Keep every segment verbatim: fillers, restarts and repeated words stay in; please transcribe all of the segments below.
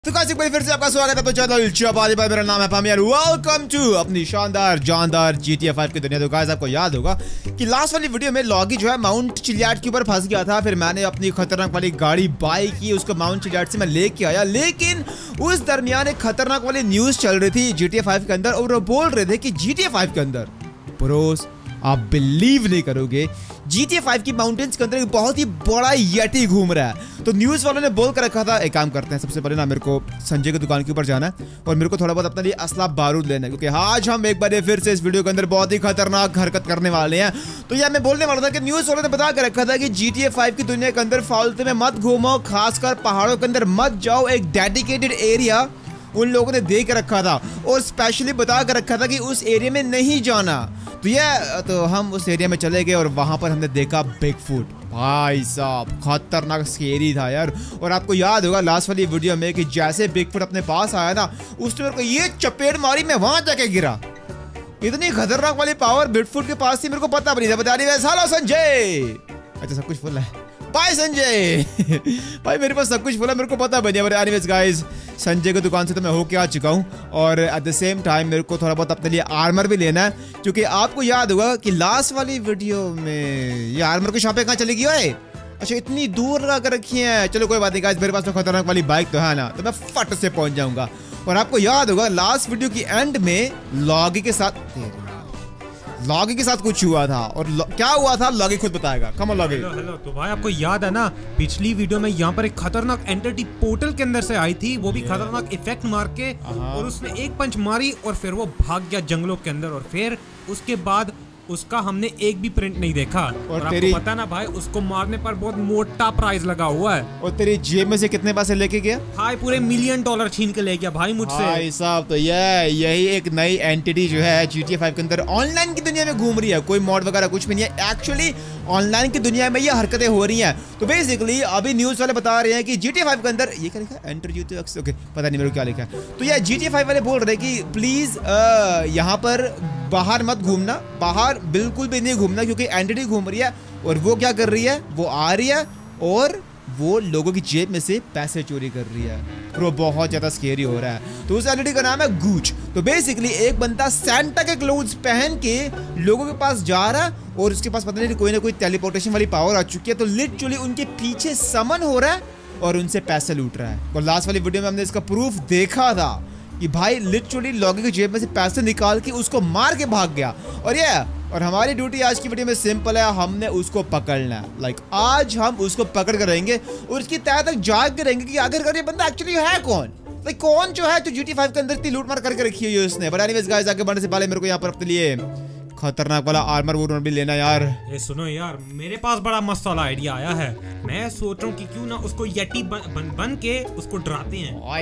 तो कासिक भाई फिर से आपका स्वागत है तो चैनल चपाली भाई, मेरा नाम है पामियर। वेलकम टू अपनी शानदार जानदार जी टी ए फाइव की दुनिया। तो गाइस आपको याद होगा कि लास्ट वाली वीडियो में लॉगी जो है माउंट चिलियाड के ऊपर फंस गया था। फिर मैंने अपनी खतरनाक वाली गाड़ी बाई की, उसको माउंट चिलियाड से मैं लेके आया। लेकिन उस दरमियान एक खतरनाक वाली न्यूज चल रही थी जी टी ए फाइव के अंदर, और वो बोल रहे थे कि जी टी ए फाइव के अंदर ब्रोस आप बिलीव नहीं करोगे, जी टी ए फाइव की माउंटेन्स के अंदर एक बहुत ही बड़ा येटी घूम रहा है। तो न्यूज़ वालों ने बोल कर रखा था एक काम करते हैं, सबसे पहले ना मेरे को संजय की दुकान के ऊपर जाना है और मेरे को थोड़ा बहुत अपने लिए असला बारूद लेना है, क्योंकि आज हम एक बार फिर से इस वीडियो के अंदर बहुत ही खतरनाक हरकत करने वाले हैं। तो यह मैं बोलने वाला था कि न्यूज़ वालों ने बता कर रखा था कि जी टी ए फाइव की दुनिया के अंदर फालतू में मत घूमो, खासकर पहाड़ों के अंदर मत जाओ। एक डेडिकेटेड एरिया उन लोगों ने दे के रखा था और स्पेशली बता कर रखा था कि उस एरिया में नहीं जाना। तो ये तो हम उस एरिया में चले गए और वहां पर हमने देखा बिगफुट। भाई साहब खतरनाक स्केरी था यार। और आपको याद होगा लास्ट वाली वीडियो में कि जैसे बिगफुट अपने पास आया ना, उसने मेरे को ये चपेट मारी, मैं वहां जाके गिरा। इतनी खतरनाक वाली पावर बिगफुट के पास थी, मेरे को पता भी नहीं था। बता रही हेलो संजय, अच्छा सब कुछ फुल है। बाय संजय भाई मेरे पास सब कुछ फुल है, मेरे को पता भी नहीं। एनीवेज गाइस, संजय की दुकान से तो मैं होके आ चुका हूँ और एट द सेम टाइम मेरे को थोड़ा बहुत अपने लिए आर्मर भी लेना है, क्योंकि आपको याद होगा कि लास्ट वाली वीडियो में ये आर्मर की शॉपें कहाँ चली गई है। अच्छा इतनी दूर लगा कर रखी है। चलो कोई बात नहीं गाइस, मेरे पास तो खतरनाक वाली बाइक तो है ना, तो मैं फट से पहुंच जाऊंगा। और आपको याद होगा लास्ट वीडियो की एंड में लॉगी के साथ लॉगी के साथ कुछ हुआ था, और क्या हुआ था लॉगी खुद बताएगा। Come on Loggy. Hello hello. तो भाई आपको याद है ना, पिछली वीडियो में यहाँ पर एक खतरनाक एंटिटी पोर्टल के अंदर से आई थी, वो भी खतरनाक इफेक्ट मार के, और उसने एक पंच मारी और फिर वो भाग गया जंगलों के अंदर। और फिर उसके बाद उसका हमने एक भी प्रिंट नहीं देखा। और, और तेरी... आपको पता ना भाई, उसको मारने पर बहुत मोटा प्राइस लगा हुआ है। और तेरी जेब में से कितने पैसे लेके गया? भाई पूरे मिलियन डॉलर छीन के ले गया भाई मुझसे। भाई साहब तो ये यही एक नई एंटिटी जो है जी टी ए फाइव के अंदर ऑनलाइन की दुनिया में घूम रही है। कोई मॉड वगैरह कुछ भी नहीं है, एक्चुअली ऑनलाइन की दुनिया में ये हरकतें हो रही हैं। तो बेसिकली अभी न्यूज वाले बता रहे हैं कि जी टी ए फाइव के अंदर ये क्या लिखा है, enter G T A, okay पता नहीं मेरे को क्या लिखा है। तो ये जी टी ए फाइव वाले बोल रहे हैं कि प्लीज यहाँ पर बाहर मत घूमना, बाहर बिल्कुल भी नहीं घूमना, क्योंकि एंटिटी घूम रही है। और वो क्या कर रही है, वो आ रही है और वो लोगों की जेब में से पैसे चोरी कर रही है। और वो बहुत ज्यादा स्केरी हो रहा है। तो उस एंटिटी का नाम है गूच। तो बेसिकली एक बंदा सैंटा के क्लोथ्स पहन के लोगों के पास जा रहा है और उसके पास पता नहीं कोई ना कोई टेलीपोर्टेशन वाली पावर आ चुकी है। तो लिटरली उनके पीछे समन हो रहा है और उनसे पैसे लूट रहा है। और लास्ट वाली वीडियो में हमने इसका प्रूफ देखा था कि भाई लिटरली लॉगी की जेब में से पैसे निकाल के उसको मार के भाग गया। और ये और हमारी ड्यूटी आज की वीडियो में सिंपल है, हमने उसको पकड़ना है। लाइक आज हम उसको पकड़ कर रहेंगे और उसकी तय तक जाग के रहेंगे कि आखिरकार ये बंदा एक्चुअली है कौन। लाइक कौन जो है जो जी टी ए फाइव के अंदर इतनी लूट मार करके रखी हुई है उसने। बट एनीवेज गाइस, आगे बढ़ने से पहले मेरे को यहाँ पर अपने लिए खतरनाक वाला आर्मर वुड भी लेना यार। ए सुनो यार, मेरे पास बड़ा मस्त वाला आइडिया आया है। मैं सोच रहा हूँ कि क्यों ना उसको यटी बन, बन, बन के उसको डराते हैं। ओह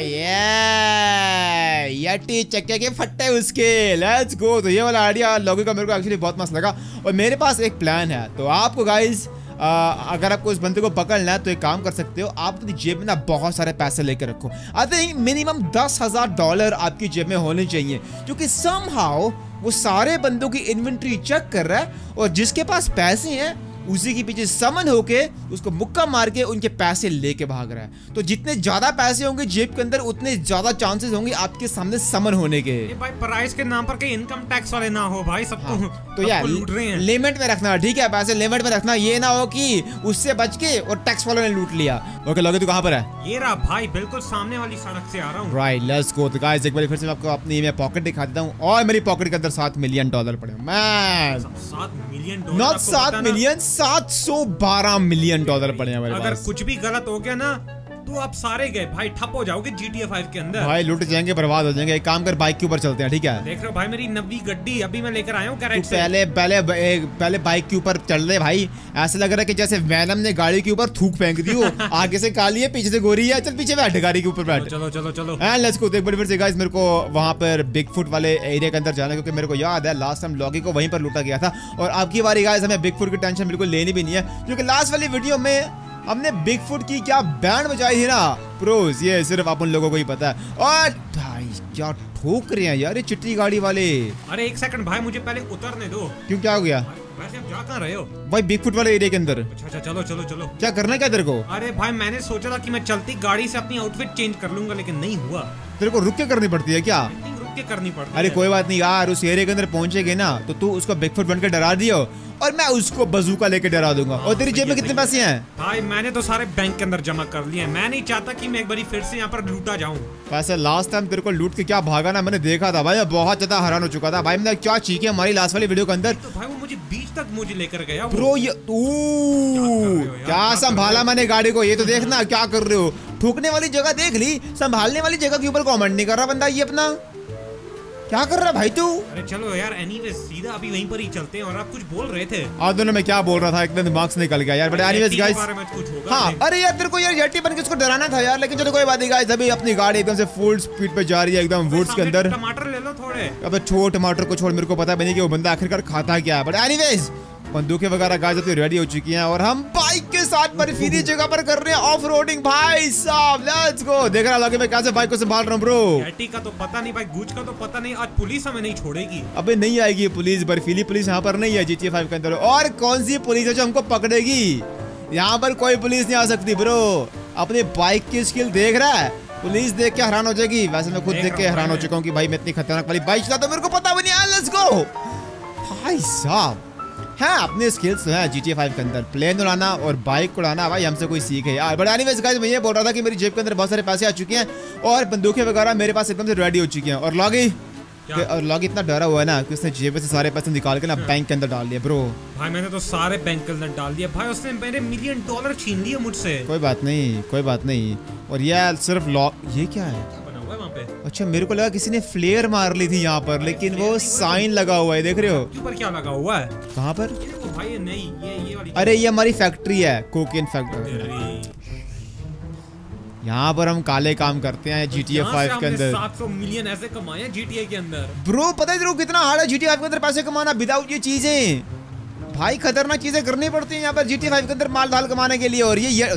ये यटी चक्के के फट्टे उसके, लेट्स गो। तो ये वाला आइडिया लोगों का मेरे को एक्चुअली बहुत मस्त लगा। और मेरे पास एक प्लान है। तो आपको गाइस आ, अगर आपको इस बंदे को पकड़ना है तो एक काम कर सकते हो, आप अपनी जेब में ना बहुत सारे पैसे लेकर रखो। आई थिंक मिनिमम दस हजार डॉलर आपकी जेब में होने चाहिए, क्योंकि समहाउ वो सारे बंदों की इन्वेंट्री चेक कर रहा है और जिसके पास पैसे हैं उसी के पीछे समन होके उसको मुक्का मार के उनके पैसे लेके भाग रहा है। तो जितने ज्यादा पैसे होंगे जेब के अंदर, उतने ज्यादा चांसेस होंगे आपके सामने समन होने के। ये भाई प्राइस के नाम पर कहीं इनकम टैक्स वाले ना हो भाई, सबको हाँ, तो यार लूट रहे हैं। लिमिट में रखना, ठीक है, पैसे लिमिट में रखना। ये ना हो कि उससे बच के और टैक्स वालों ने लूट लिया। ओके लगे, तू कहाँ पर है? ये रहा भाई, बिल्कुल सामने वाली सड़क से आ रहा हूँ। Right, let's go. तो गाइस एक बार फिर से आपको अपनी मैं पॉकेट दिखा देता हूँ और मेरी पॉकेट के अंदर सात मिलियन डॉलर पड़े। मैं सात मिलियन डॉलर, नॉट सात मिलियन, सात सौ बारह मिलियन डॉलर पड़े हैं। अगर कुछ भी गलत हो गया ना तो आप सारे गए भाई, ठप हो जाओगे जी टी ए फाइव के अंदर। भाई लूट जाएंगे, बर्बाद हो जाएंगे। एक काम कर, बाइक के ऊपर चलते हैं, ठीक है? देख रहे हो भाई मेरी नवी गड्डी अभी मैं लेकर आया हूँ गैरेज से। पहले पहले पहले बाइक के ऊपर चल रहे भाई, ऐसा लग रहा है कि जैसे वैनम ने गाड़ी के ऊपर थूक फेंक दी हो। आगे से काली है, पीछे से गोरी है। चल पीछे बैठ, गाड़ी के ऊपर बैठ। चलो चलो चलो लेट्स गो। एक बार फिर से गाइस मेरे को वहां पर बिगफुट वाले एरिया के अंदर जाना है, क्योंकि मेरे को याद है लास्ट टाइम लॉगी को वहीं पर लूटा गया था। और अब की बारी गाइस हमें बिगफुट की टेंशन बिल्कुल लेनी भी नहीं है, क्योंकि लास्ट वाली वीडियो में हमने बिगफुट की क्या बैंड बजाई थी ना प्रोज, ये सिर्फ आप उन लोगों को ही पता है। और भाई क्या ठोक रहे हैं यार ये चिट्टी गाड़ी वाले। अरे एक सेकंड भाई, मुझे पहले उतरने दो। क्यों, क्या हो गया? वैसे आप जा कहाँ रहे हो? भाई बिगफुट वाले एरिया के अंदर। अच्छा अच्छा चलो चलो चलो। क्या करना है क्या तेरे को? अरे भाई मैंने सोचा था कि मैं चलती गाड़ी से अपनी आउटफिट चेंज कर लूंगा, लेकिन नहीं हुआ। तेरे को रुक के करनी पड़ती है क्या? रुक के करनी पड़ती है। अरे कोई बात नहीं यार, उस एरिया के अंदर पहुंचेगे ना तो तू उसको बिगफुट बन के डरा दियो और मैं उसको बजूका लेके डरा दूंगा। और तेरी जेब में कितने पैसे हैं? भाई मैंने तो सारे बैंक के अंदर जमा कर लिए हैं। मैं नहीं चाहता कि मैं एक बार फिर से यहाँ पर लूटा जाऊँ। वैसे लास्ट टाइम तेरे को लूट के क्या भागा ना, मैंने देखा था भाई, बहुत ज्यादा हैरान हो चुका था भाई। मैंने क्या चीखे हमारी लास्ट वाली वीडियो के अंदर। तो भाई वो मुझे बीच तक मुझे लेकर गया ब्रो। ये क्या संभाला मैंने गाड़ी को, ये तो देखना क्या कर रहे हो। ठोकने वाली जगह देख ली, संभालने वाली जगह के ऊपर कमेंट नहीं कर रहा बंदा। ये अपना क्या कर रहा है भाई तू? अरे चलो यार, एनीवेज सीधा अभी वहीं पर ही चलते हैं। और आप कुछ बोल रहे थे। आप दोनों में क्या बोल रहा था, एकदम दिमाग से निकल गया यार। बट एनीवेज गाइस, हाँ अरे यार तेरे को यार यटी बन के उसको डराना था यार। लेकिन चलो कोई बात नहीं गाइस, अभी अपनी गाड़ी एकदम से फुल स्पीड पे जा रही है एकदम वुड्स के अंदर। टमाटर ले लो थोड़े। अब छोड़ टमाटर को छोड़, मेरे को पता नहीं कि वो बंदा आखिरकार खाता क्या है। बट एनीवेज बंदूकें वगैरह गाइस अपनी रेडी हो चुकी हैं और हम बाइक के साथ बर्फीली जगह पर कर रहे हैं ऑफ रोडिंग। भाई साहब लेट्स गो। देख रहा लगे मैं कैसे बाइक को संभाल रहा हूँ ब्रो। एटी का तो पता नहीं भाई, गुज का तो पता नहीं। आज पुलिस हमें नहीं छोड़ेगी। अबे नहीं आएगी पुलिस, बर्फीली पुलिस यहाँ पर नहीं है जीटीए फाइव के अंदर। और कौन सी पुलिस है जो हमको पकड़ेगी? यहाँ पर कोई पुलिस नहीं आ सकती ब्रो। अपनी बाइक की स्किल देख रहा है, पुलिस देख के हैरान हो जाएगी। वैसे मैं खुद देख के हैरान हो चुका हूँ कि भाई मैं इतनी खतरनाक वाली बाइक चलाता हूँ, मेरे को पता भी नहीं है। लेट्स गो भाई साहब। हाँ अपने स्किल्स है जीटीए फाइव के अंदर, प्लेन उड़ाना और बाइक उड़ाना भाई हमसे कोई सीखे यार। बट एनीवेज गाइस, मैं ये बोल रहा था कि मेरी जेब के अंदर बहुत सारे पैसे आ चुके हैं और बंदूकें वगैरह मेरे पास एकदम से रेडी हो चुकी हैं। और लॉगी और लॉगी इतना डरा हुआ है ना कि उसने जेब से सारे पैसे निकाल के ना बैंक के अंदर डाल दिए ब्रो। भाई मैंने तो सारे बैंक के अंदर डाल दिए भाई। उसने मेरे मिलियन डॉलर छीन लिए मुझसे। कोई बात नहीं कोई बात नहीं। और ये सिर्फ लॉक, ये क्या है? अच्छा मेरे को लगा किसी ने फ्लेयर मार ली थी यहाँ पर, लेकिन वो साइन लगा हुआ है, देख रहे हो? ऊपर क्या लगा हुआ है? कहाँ पर? भाई नहीं ये ये वाली। अरे ये हमारी फैक्ट्री है, कोकेन फैक्ट्री। यहाँ पर हम काले काम करते हैं जीटीए फाइव के अंदर। सात सौ मिलियन ऐसे कमाए हैं जीटीए के अंदर। ब्रो पता है तेरे को कितना हार्ड है जीटीए फाइव के अंदर पैसे कमाना विदाउट ये चीजें? भाई खतरनाक चीजें करनी पड़ती हैं यहाँ पर जीटीए फाइव के अंदर माल धाल कमाने के लिए। और ये ये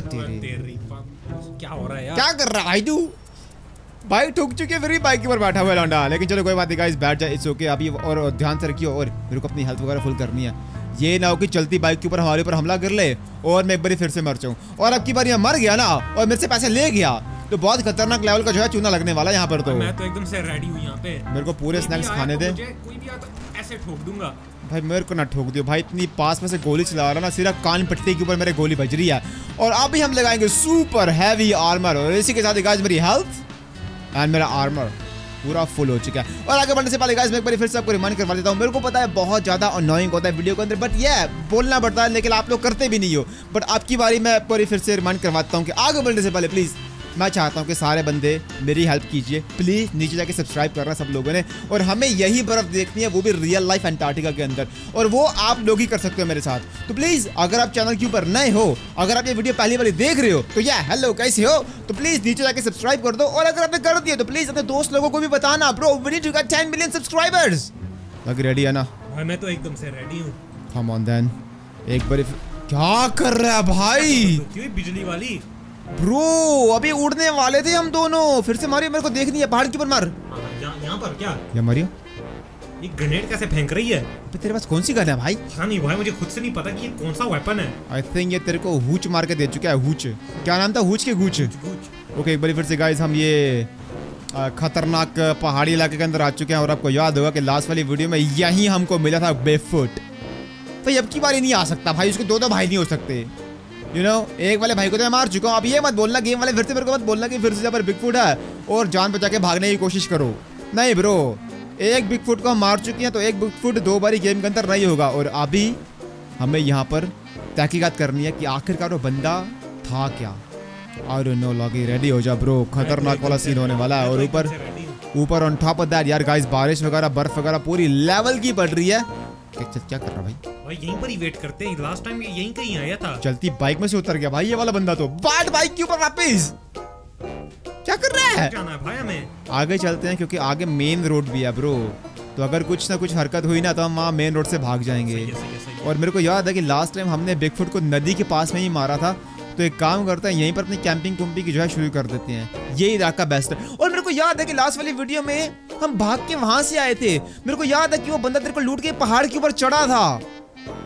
क्या हो रहा है यार? क्या कर रहा है भाई तू? बाइक ठुक चुकी है फिर भी बाइक के ऊपर बैठा हुआ है लौंडा। लेकिन चलो कोई बात नहीं गाइस, बैठ जाए, इट्स ओके अभी। और ध्यान से रखियो, और मेरे को अपनी हेल्थ वगैरह फुल करनी है। ये ना हो कि चलती बाइक के ऊपर हमारे ऊपर हमला कर ले और मैं एक बार फिर से मर जाऊं। और अब की बार यहाँ मर गया ना और मेरे से पैसे ले गया तो बहुत खतरनाक लेवल का जो है चूना लगने वाला है यहाँ पर। तो मैं तो एकदम से रेडी हूँ यहाँ पे। मेरे को पूरे स्नैक्स खाने दे। कोई भी आता ऐसे ठोक दूंगा। भाई मेरे को ना ठोक दियो भाई, इतनी पास में से गोली चला रहा ना, सिर्फ कान पट्टी के ऊपर मेरे गोली बज रही है। और अभी हम लगाएंगे सुपर हैवी आर्मर और इसी के साथ गाइस मेरी हेल्थ एंड मेरा आर्मर पूरा फुल हो चुका है। और आगे बढ़ने से पहले गाइस मैं एक बार फिर से आपको रिमाइंड करवा देता हूँ। मेरे को पता है बहुत ज्यादा अनोइंग होता है वीडियो के अंदर, बट ये बोलना पड़ता है, लेकिन आप लोग करते भी नहीं हो। बट आपकी बारी मैं एक बार फिर से रिमाइंड करवाता हूँ कि आगे बढ़ने से पहले प्लीज मैं चाहता हूँ कि सारे बंदे मेरी हेल्प कीजिए प्लीज। नीचे जाके सब्सक्राइब करना सब लोगों ने। और हमें यही बर्फ देखनी है, वो भी रियल लाइफ अंटार्कटिका के अंदर, और वो आप लोग ही कर सकते हो मेरे साथ। तो प्लीज अगर आप चैनल के ऊपर नए हो, अगर आप ये वीडियो पहली बार देख रहे हो तो या हेलो कैसे हो, तो प्लीज नीचे जाके सब्सक्राइब कर दो। और अगर आपने कर दिया तो प्लीज अपने दोस्त लोगों को भी बताना। Bro we need to get ten million subscribers. लग रेडी है ना? भाई मैं तो एकदम से रेडी हूँ। Come on then. एक बार क्या कर रहा है भाई? क्यों बिजली वाली? ब्रो अभी उड़ने वाले थे हम दोनों, फिर से मारियो, मेरे को देखनी है। पहाड़ के ऊपर मार। यहाँ पर क्या? या मारियो ये ग्रेनेड कैसे फेंक रही है? तो तेरे पास कौन सी गन है भाई? हाँ नहीं भाई, मुझे खुद से नहीं पता कि ये कौन सा वेपन है। आई थिंक ये तेरे को हूच मार के दे चुका है। हूच क्या नाम था? हूच के गूच। ओके एक बार फिर से गाइस हम ये खतरनाक पहाड़ी इलाके के अंदर आ चुके हैं। और आपको याद होगा कि लास्ट वाली वीडियो में यही हमको मिला था बेफुट। भाई अब की बारी नहीं आ सकता भाई, उसको दो दो भाई नहीं हो सकते। यू you नो know, एक वाले भाई को तो मैं मार चुका हूँ। अब ये मत बोलना गेम वाले फिर से मेरे को मत बोलना कि फिर से पर बिगफुट है और जान बचा के भागने की कोशिश करो। नहीं ब्रो, एक बिगफुट को हम मार चुके हैं तो एक बिगफुट दो बारी गेम के अंदर नहीं होगा। और अभी हमें यहाँ पर तहकीकात करनी है कि आखिरकार वो बंदा था क्या। और नो लॉगी रेडी हो जा ब्रो, खतरनाक वाला सीन होने वाला है। और ऊपर ऊपर ऑन टॉप ऑफ दैट यार गाइस बारिश वगैरह बर्फ वगैरह पूरी लेवल की पड़ रही है। क्या कर रहा भाई? भाई यहीं पर ही वेट करते हैं। लास्ट टाइम ये यहीं कहीं आया था। चलती बाइक में से उतर गया भाई ये वाला बंदा। तो बाट बाइक के ऊपर वापस क्या कर रहा है? जाना है भाई हमें। आगे चलते हैं क्योंकि आगे मेन रोड भी है ब्रो। तो अगर कुछ ना कुछ हरकत हुई ना तो हम वहाँ मेन रोड से भाग जाएंगे। सही है, सही है, सही है। और मेरे को याद है कि लास्ट टाइम हमने बिगफुट को नदी के पास में ही मारा था। तो एक काम करते हैं यहीं पर अपनी कैंपिंग कुंपी की जो है शुरू कर देते हैं। ये इलाका बेस्ट है। और मेरे को याद है कि लास्ट वाली वीडियो में हम भाग के वहां से आए थे। मेरे को याद है कि वो बंदा तेरे को लूट के पहाड़ के ऊपर चढ़ा था।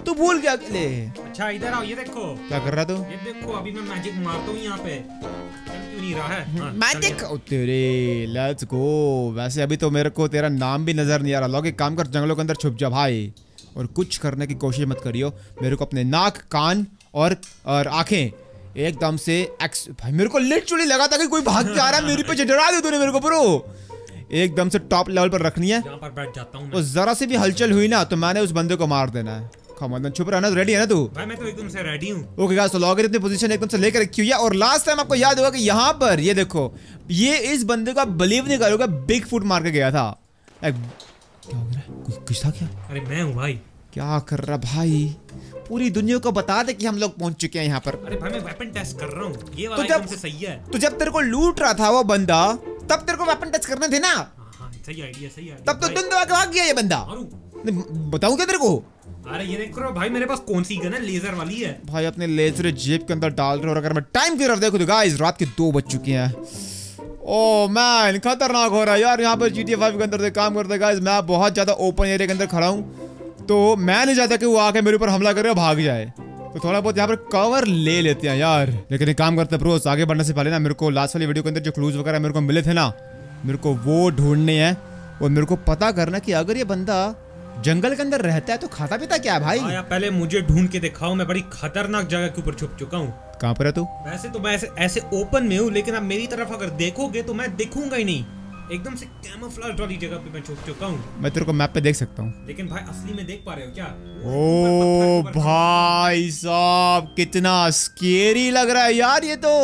तू भूल गया ले। अच्छा इधर आओ, ये देखो क्या कर रहा तू? ये देखो अभी मैं मैजिक मारता हूँ यहाँ पे, चल क्यों नहीं रहा है? हाँ, मैजिक तेरे लेट्स गो। वैसे अभी तो मेरे को तेरा नाम भी नजर नहीं आ रहा। लोग एक काम कर, जंगलों के अंदर छुप जा भाई और कुछ करने की कोशिश मत करियो। मेरे को अपने नाक, कान और और आंखें एकदम से एक्स भाई मेरे को लिटरली लगा था कि कोई भाग के आ रहा है मेरे पे। डरा दे तूने मेरे को ब्रो। एकदम से टॉप लेवल पर रखनी है। यहाँ पर बैठ जाता हूँ। और जरा से भी हलचल हुई ना तो मैंने उस बंदे को मार देना है। खमदन छुप रहा है ना? रेडी है ना तू? भाई मैं तो एकदम से रेडी हूँ। ओके गाइस, तो लॉगर अपनी पोजीशन एकदम से लेकर रखी हुई है। और लास्ट टाइम आपको याद होगा कि यहाँ पर ये देखो, ये इस बंदे का बिलीव नहीं करोगे, बिग फुट मार के गया था। क्या हो गया? कुछ था क्या? अरे मैं हूँ भाई। क्या कर रहा भाई? पूरी दुनिया को बता दे कि हम लोग पहुंच चुके हैं यहाँ पर। अरे भाई मैं वेपन टेस्ट कर रहा हूँ, ये वाला तो जब एकदम से सही है। तो जब तेरे को लूट रहा था वो बंदा, तब तेरे को वेपन टेस्ट करने थे ना? हाँ, सही आइडिया, सही आइडिया। तब तो तुम दबा के भाग गया ये बंदा। बताऊं क्या तेरे को? अरे ये देख रहे हो भाई, मेरे पास कौन सी गन है? लेजर वाली है भाई। अपने लेजर जेब के अंदर डाल रहे हो। और अगर मैं टाइम की तरफ देखो तो गाइस रात के दो बज चुके हैं। ओह मैन, खतरनाक हो रहा है यार। यहाँ पर जी टी ए फाइव के अंदर से काम करते गाइस। मैं बहुत ज्यादा ओपन एरिया के अंदर खड़ा हूँ, तो मैं नहीं चाहता कि वो आके मेरे ऊपर हमला करे और भाग जाए। तो थोड़ा बहुत यहाँ पर कवर ले लेते हैं यार। लेकिन एक काम करते हैं ब्रोस, आगे बढ़ने से पहले ना मेरे को लास्ट वाली वीडियो के अंदर जो क्लूज वगैरह मेरे को मिले थे ना, मेरे को वो ढूंढने हैं। और मेरे को पता करना कि अगर ये बंदा जंगल के अंदर रहता है तो खाता पीता क्या है भाई? आया, पहले मुझे ढूंढ के दिखाओ। मैं बड़ी खतरनाक जगह के ऊपर छुप चुका हूँ। कहाँ पर है तू? वैसे तो मैं ऐसे ऐसे ओपन में हूँ, लेकिन अब मेरी तरफ अगर देखोगे तो मैं दिखूंगा ही नहीं। एकदम से कैमोफ्लेज वाली जगह पे मैं छुप चुका हूँ। मैं तेरे को मैप पे देख सकता हूँ। लेकिन भाई असली में देख पा रहे हो क्या? ओ भाई साहब, कितना स्केरी लग रहा है यार ये तो।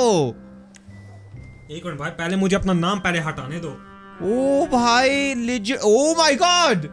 एक मिनट भाई, पहले मुझे अपना नाम पहले हटाने दो। ओ भाई लिजिट, ओ माय गॉड,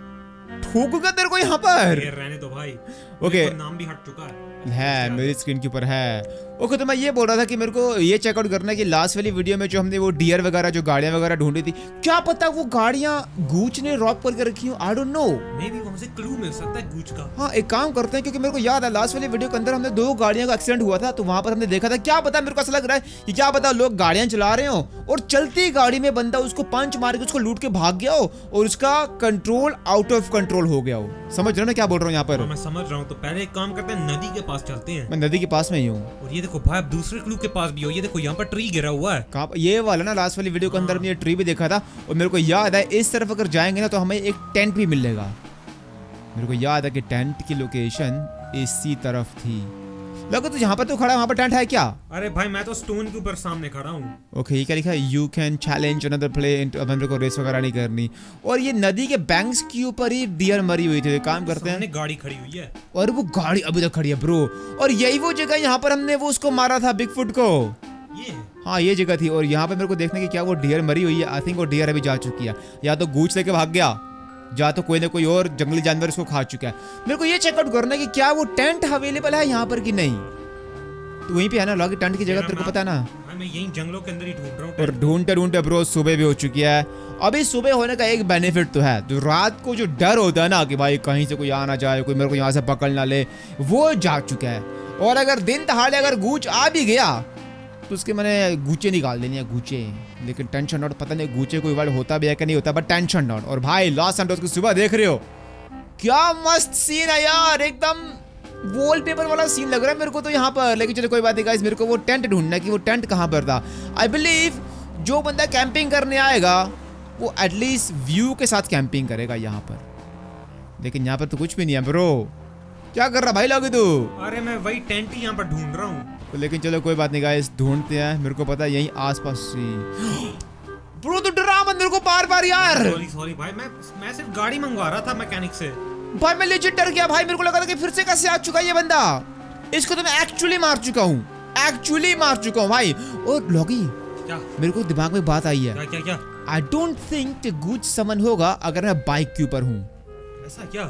ठोकूंगा तेरे को यहाँ पर। रहने दो भाई। ओके, नाम भी हट चुका है है मेरी स्क्रीन के ऊपर है। ओके, तो मैं ये बोल रहा था कि मेरे को ये चेकआउट करना है कि लास्ट वाली वीडियो में जो हमने वो डियर वगैरह जो गाड़ियां वगैरह ढूंढी थी, क्या पता वो गाड़ियां गूच ने रॉब करके रखी हो। I don't know, maybe वहां से क्लू मिल सकता है गूच का। हाँ, एक काम करते हैं, क्योंकि मेरे को याद है लास्ट वाली वीडियो के अंदर हमने दो गाड़ियों का एक्सीडेंट हुआ था, तो वहां पर हमने देखा था। क्या पता, मेरे को ऐसा लग रहा है कि क्या पता लोग गाड़ियां चला रहे हो और चलती गाड़ी में बंदा उसको पंच मार के उसको लूट के भाग गया हो और उसका कंट्रोल आउट ऑफ कंट्रोल हो गया हो। समझ रहे हो ना क्या बोल रहा हूँ यहाँ पर? मैं समझ रहा हूँ। तो पहले एक काम करते हैं, नदी के पास चलते हैं। मैं नदी के पास में ही हूँ। और ये देखो भाई, अब दूसरे क्लू के पास भी हो। ये देखो यहाँ पर ट्री गिरा हुआ है। कहाँ? ये वाला ना, लास्ट वाली वीडियो के अंदर हमने ये ट्री भी देखा था। और मेरे को याद है इस तरफ अगर जाएंगे ना तो हमें एक टेंट भी मिलेगा। मेरे को याद है कि टेंट की लोकेशन इसी तरफ थी। लगा तो यहाँ पर तो खड़ा है, वहाँ पर टेंट है क्या? अरे भाई मैं तो स्टोन के ऊपर सामने खड़ा हूँ। ओके, ये क्या लिखा है? You can challenge another play. अब मेरे को रेस वगैरह नहीं करनी। और ये नदी के बैंक्स के ऊपर ही डियर मरी हुई थी। काम करते हैं, गाड़ी खड़ी हुई है और वो गाड़ी अभी तक खड़ी है ब्रो। और यही वो जगह यहाँ पर हमने वो उसको मारा था, बिगफुट को। ये हाँ, ये जगह थी। और यहाँ पे मेरे को देखने की क्या वो डियर मरी हुई है। आई थिंक वो डियर अभी जा चुकी है, या तो गूंच लेके भाग गया, या तो कोई ना कोई और जंगली जानवर उसको खा चुका है। मेरे को ये चेकआउट करना है कि क्या वो टेंट अवेलेबल है यहाँ पर कि नहीं। तो वहीं पे है ना लॉगी, टेंट की जगह तेरे को पता है ना? मैं यहीं जंगलों के अंदर ही ढूंढ रहा हूँ। और ढूंढते ढूंढते ब्रो सुबह भी हो चुकी है। अभी सुबह होने का एक बेनिफिट तो है, तो रात को जो डर होता है ना कि भाई कहीं से कोई आ ना जाए, कोई मेरे को यहाँ से पकड़ ना ले, वो जा चुका है। और अगर दिन दहाड़े अगर गूंच आ भी गया तो उसके मैंने गूचे निकाल देनी है, गूचे। लेकिन टेंशन नॉट, पता नहीं गूचे कोई वर्ड होता भी है कि नहीं होता, बट टेंशन नॉट। और भाई लॉस सैंटोस की सुबह देख रहे हो, क्या मस्त सीन है यार, एकदम वॉलपेपर वाला सीन लग रहा है मेरे को तो यहाँ पर। लेकिन चलो कोई बात नहीं गाइस, मेरे को वो टेंट ढूंढना है कि वो टेंट कहाँ पर था। आई बिलीव जो बंदा कैंपिंग करने आएगा वो एटलीस्ट व्यू के साथ कैंपिंग करेगा यहाँ पर। लेकिन यहाँ पर तो कुछ भी नहीं है ब्रो। क्या कर रहा भाई लॉगी तू? अरे मैं वही टेंट ही यहाँ पर ढूंढ रहा हूँ। तो लेकिन चलो कोई बात नहीं गाइस, ढूंढते हैं। मेरे को पता है यहीं आसपास ही। ब्रो तो डरा मत मेरे को बार बार यार। सॉरी सॉरी भाई, मैं मैं सिर्फ गाड़ी मंगवा रहा था मैकेनिक से। भाई मैं लेजिट डर गया भाई, मेरे को लगा था कि फिर से कैसे आ चुका है ये बंदा। इसको तो मैं एक्चुअली मार चुका हूँ, एक्चुअली मार चुका हूँ भाई। और लॉगी, क्या मेरे को दिमाग में बात आई है। क्या क्या क्या? आई डोंट थिंक कि गूच समन होगा अगर मैं बाइक के ऊपर हूँ। ऐसा क्या?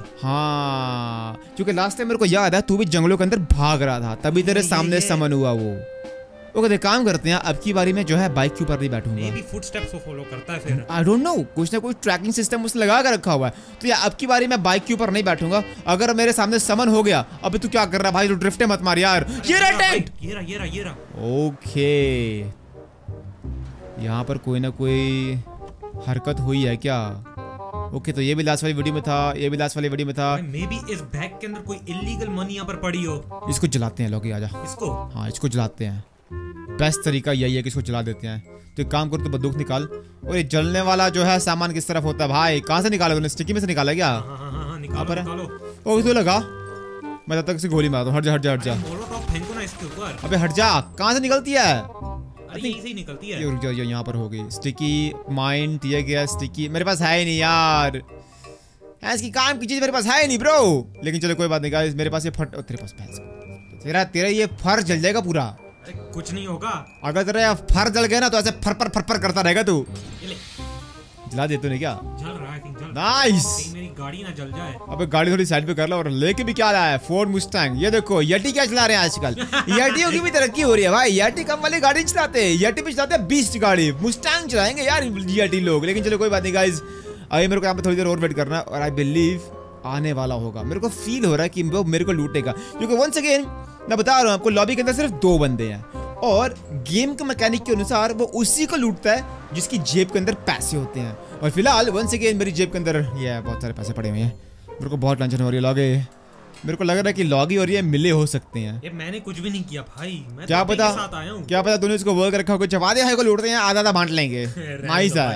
हाँ, क्योंकि लास्ट टाइम मेरे को याद है तू भी जंगलों के अंदर भाग रहा था, तभी तेरे सामने समन हुआ वो। ओके, तो काम करते हैं, अब की बारी में जो है बाइक के ऊपर नहीं बैठूंगा। ये भी फुटस्टेप्स को फॉलो करता है फिर। आई डोंट नो, कुछ ना कुछ ट्रैकिंग सिस्टम उसने लगा कर रखा हुआ है। तो यार अब की बारी मैं बाइक के ऊपर नहीं बैठूंगा। अगर मेरे सामने समन हो गया, अबे तू क्या कर रहा है भाई? तू ड्रिफ्टे मत मार यार। ये रहा टेंट, ये रहा ये रहा ये रहा। ओके, यहाँ पर कोई ना कोई हरकत हुई है क्या? ओके तो ये भी लास्ट वाली वीडियो में था, ये भी लास्ट वाली वीडियो में था। मे बी इस बैग के अंदर कोई इलीगल मनी यहाँ पर पड़ी हो। इसको जलाते हैं लोग, आजा इसको, हाँ इसको जलाते हैं। बेस्ट तरीका यही है कि इसको जला देते हैं। तो एक काम करो, तो बंदूक निकाल। और ये जलने वाला जो है सामान किस तरफ होता है भाई? कहाँ से निकाला तूने? स्टिकी में से निकाला क्या? हाँ हाँ हाँ निकालो निकालो। ओ तो लगा, मैं तब तक से गोली मारता हूँ। हट जा हट जा हट जा। मोलोटॉव फेंको ना इसके ऊपर। अबे हट जा, कहाँ से निकलती है? अरे यहीं से ही निकलती है। ये रुक जाओ, ये यहाँ पर हो गई स्टिकी माइंड दिया गया। स्टिकी मेरे पास है ही नहीं यार, इसकी काम की चीज मेरे पास है ही नहीं ब्रो। लेकिन चलो कोई बात नहीं गाइस, मेरे पास ये फट, तेरे पास भैंस, तेरा तेरा ये फर जल जाएगा पूरा। अरे कुछ नहीं होगा। अगर तेरा फर जल गया ना तो ऐसे फर पर फर पर करता रहेगा तू। जला दे तूने क्या? जल रहा है, जल। नाइस। मेरी गाड़ी ना जल जाए। अबे गाड़ी थोड़ी साइड पे कर लो। और लेके भी क्या लाया है? Ford Mustang. ये देखो यटी क्या चला रहे हैं आजकल। यटियों की भी तरक्की हो रही है भाई। यटी कम वाली गाड़ी चलाते हैं, यटी भी चलाते हैं बीस्ट गाड़ी। मुस्टैंग चलाएंगे यार यटी लोग। लेकिन चलो कोई बात नहीं गाइस, अभी मेरे को यहाँ पे थोड़ी देर और वेट करना है। और आई बिलीव आने वाला होगा, मेरे को फील हो रहा है कि वो मेरे को लूटेगा। क्योंकि वंस अगेन मैं बता रहा हूँ आपको, लॉबी के अंदर सिर्फ दो बंदे हैं और गेम के मैकेनिक के अनुसार वो उसी को लूटता है जिसकी जेब के अंदर पैसे होते हैं। और फिलहाल वंस अगेन मेरी जेब के अंदर ये बहुत सारे पैसे पड़े हुए हैं। मेरे को बहुत टेंशन हो रही है लॉगी। मेरे को लग रहा है कि लॉगी और ये मिले हो सकते हैं। ये मैंने कुछ भी नहीं किया भाई, मैं क्या तो पता, के साथ आया हूं। क्या पता तूने इसको वर्क रखा हो, कुछ चबा दिया है को लूटते हैं, आधा आधा बांट लेंगे। नाइस है।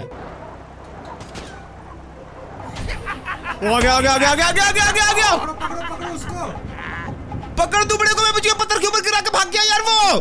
वो आ गया आ गया आ गया आ गया आ गया आ गया आ गया आ गया। पकड़ो पकड़ो पकड़ो उसको। पकड़ तू बड़े को, मैं मुझे पत्थर के ऊपर गिरा के भाग गया यार वो।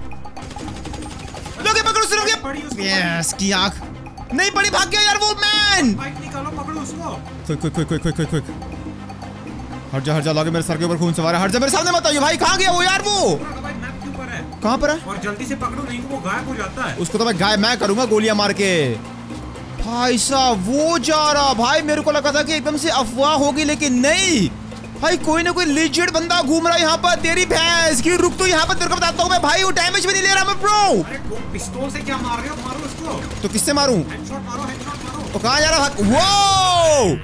लोगे पकड़ो सुनो के। यस की आंख नहीं पड़ी, भाग गया यार वो मैन। बाइक निकालो, पकड़ो उसको। Quick quick quick quick quick quick. हट जा हट जा, लोगे मेरे सर के ऊपर खून सवार है। हट जा मेरे सामने मत आइए भाई। कहां गया वो यार? वो भाई मैप के ऊपर है। कहां पर है? और जल्दी से पकड़ो नहीं तो वो गायब हो जाता है। उसको तो मैं गायब मैं करूंगा गोलियां मार के। भाई साहब वो जा रहा भाई, मेरे को लगा था कि एकदम से अफवाह होगी लेकिन नहीं भाई, कोई ना कोई लीजिट बंदा घूम रहा है यहाँ पर। तेरी भैंस की रुक, तो यहाँ पर तेरे को बताता हूँ मैं भाई, वो डैमेज भी नहीं ले रहा मैं ब्रो। अरे पिस्तौल से क्या मार रहे हो? मारो उसको। तो किससे मारूं? हेडशॉट मारो, हेडशॉट मारो। तो कहाँ जा रहा है? वो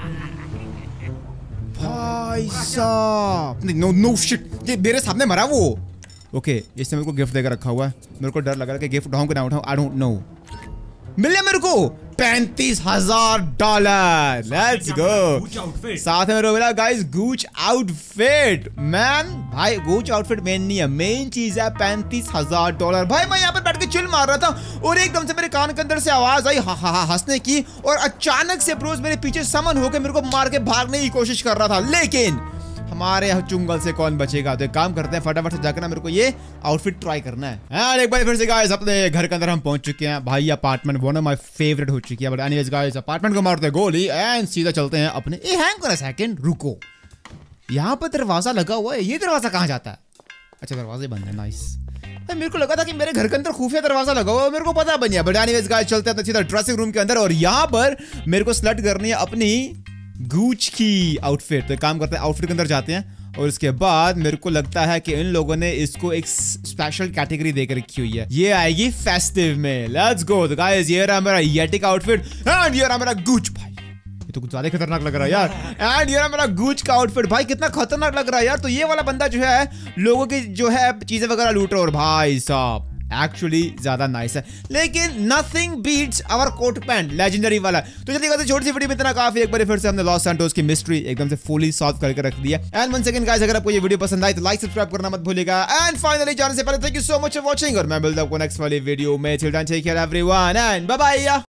भाई साहब, नो नो शिट, ये मेरे सामने मरा वो। ओके इसने मेरे को गिफ्ट देकर रखा हुआ है। मेरे को डर लग रहा है कि गिफ्ट उठाऊं कि ना उठाऊं। आई डोंट नो। मिल गया मेरे को पैंतीस हजार डॉलर। Let's go. साथ में मिला गाइस गूच आउटफिट। मैन भाई गूच आउटफिट मेन नहीं है, मेन चीज है पैंतीस हजार डॉलर। भाई मैं यहाँ पर बैठ के चिल मार रहा था और एकदम से मेरे कान के अंदर से आवाज आई हा हा हा हंसने की। और अचानक से ब्रोस मेरे पीछे समन होकर मेरे को मार के भागने की कोशिश कर रहा था। लेकिन हमारे चुंगल से कौन बचेगा? तो एक काम करते हैं, फटाफट से जाकर ना मेरे को ये आउटफिट ट्राई करना है। एंड एक बार फिर से गाइस अपने घर के अंदर हम पहुंच चुके हैं भाई। Apartment one of my favourite हो चुकी है। बट एनीवेज गाइस अपार्टमेंट को मारते हैं गोली एंड सीधा चलते हैं अपने। ए हैंग करो सेकंड, रुको। यहाँ पर दरवाजा लगा हुआ है, ये दरवाजा कहाँ जाता है? अच्छा दरवाजे बंद है। नाइस। मेरे को लगा था कि मेरे घर के अंदर खुफिया दरवाजा लगा हुआ है, मेरे को पता बन गया। बट एनीवेज गाइस चलते हैं सीधा ड्रेसिंग रूम के अंदर और यहाँ पर मेरे को सेलेक्ट करनी है अपनी गूच की आउटफिट। तो काम करते हैं आउटफिट के अंदर जाते हैं और उसके बाद मेरे को लगता है कि इन लोगों ने इसको एक स्पेशल कैटेगरी देकर रखी हुई है, ये आएगी फेस्टिव में। Let's go. तो गाइस ये रहा मेरा येटी का आउटफिट एंड ये रहा मेरा गूच। भाई ये तो कुछ ज्यादा खतरनाक लग रहा है यार। एंड ये रहा मेरा गूच का आउटफिट। भाई कितना खतरनाक लग रहा है यार। तो ये वाला बंदा जो है लोगों की जो है चीजें वगैरह लूट रहा है और भाई साहब एक्चुअली ज्यादा नाइस है। लेकिन nothing beats our coat pant legendary वाला। तो जल्दी करते छोटी सी वीडियो में इतना काफी। एक बार फिर से हमने लॉस सैंटोस की मिस्ट्री एकदम से फुली सॉल्व करके रख दिया। एंड वन सेकंड गाइस, अगर आपको ये वीडियो पसंद आई तो लाइक सब्सक्राइब करना मत भूलिएगा। एंड फाइनली जाने से पहले thank you so much for watching और मैं मिलता हूं आपको नेक्स्ट वाली वीडियो में। Till then take care everyone and bye bye.